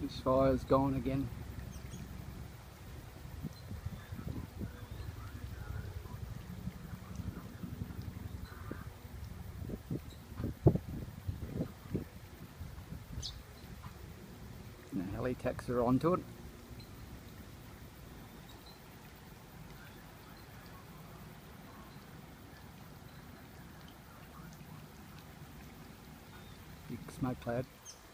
Bushfire's gone again. The helitechs are onto it. Big smoke cloud.